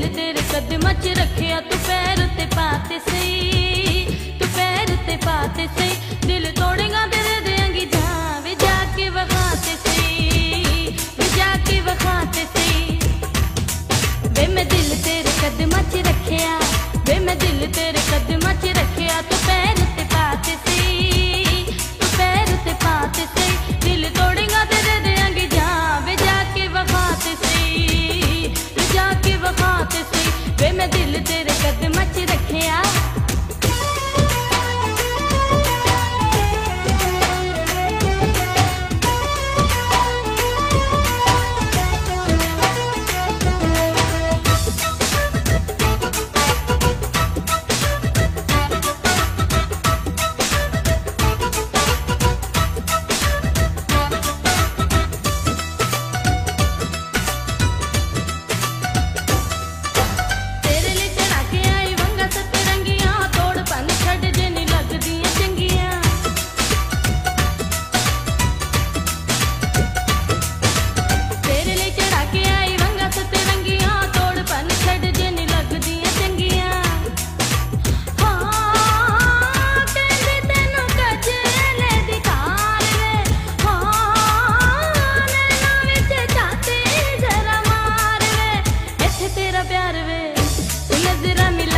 तेरे कदमां च रखिया, तू पैर ते पाते सही, तू पैर ते पाते सही। दिल तोड़ेगा तेरे देंगी जान, वे जाके वखाते सही, वे जाके वखाते सही। वे मैं दिल तेरे कदमां च रखिया, वे मैं दिल तेरे कदमां च रखिया, तू पैर ते पाते सही, तू पैर ते पाते सही। दिल तोड़ेगा तेरे देंगी जान, वे जाके वखाते सही, वे जाके वखाते सही। वे मैं दिल तेरे कदमां च रखिया। प्यार वे नजरा मिला